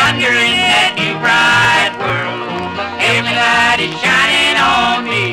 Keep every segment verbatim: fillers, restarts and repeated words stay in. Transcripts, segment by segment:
yonder in that new bright world, the heavenly light is shining on me.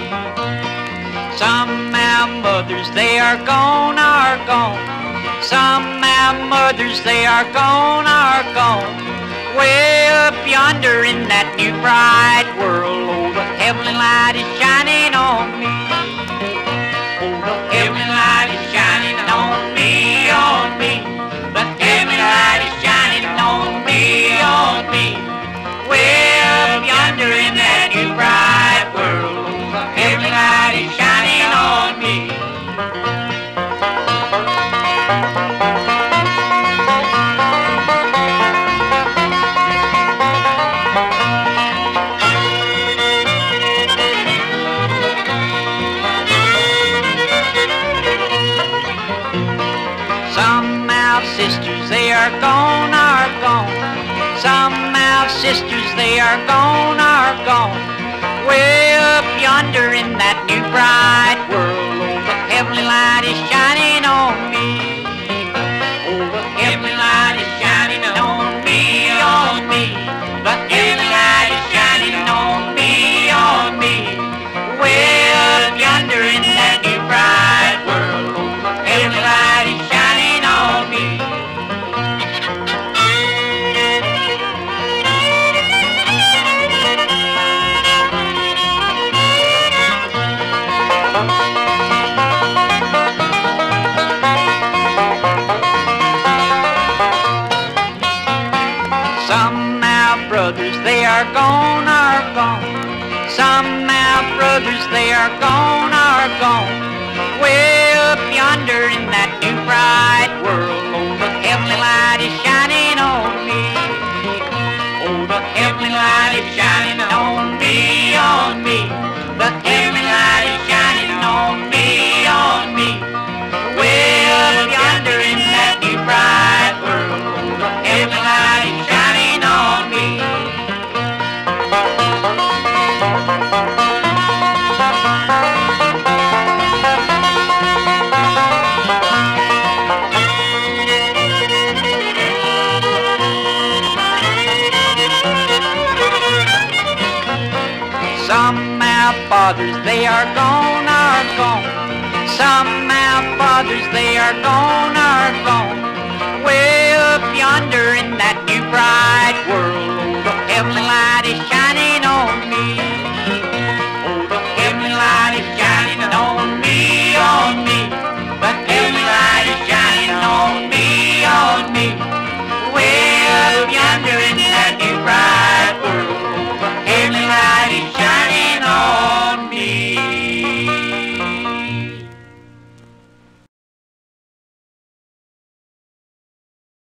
Some our mothers, they are gone, are gone. Some our mothers, they are gone, are gone. Way up yonder in that new bright world, oh, the heavenly light is shining on me. Oh, the heavenly light is shining on me, on me. The heavenly light is shining on me, on me. Way up yonder in that new bright world, oh, the heavenly light is shining on me. Some our sisters, they are gone, are gone. Some our sisters, they are gone, are gone. Way up yonder in that new bright world, oh, the heavenly light is shining on me. Oh, the heavenly light is shining on me, on me. The heavenly light is shining on me, on me. Way up yonder in that new bright world, oh, the heavenly light is shining on me. Some our brothers, they are gone, are gone. Some our brothers, they are gone, are gone. Way up yonder in that new bright world, oh, the heavenly light is shining on me. Oh, the heavenly light is shining on me, on me. The heavenly light is shining on me, on me. Way up yonder in that new bright world, oh, the heavenly light is shining on me. Some our fathers, they are gone, are gone. Some our fathers, they are gone, are gone. Way up yonder in that new bright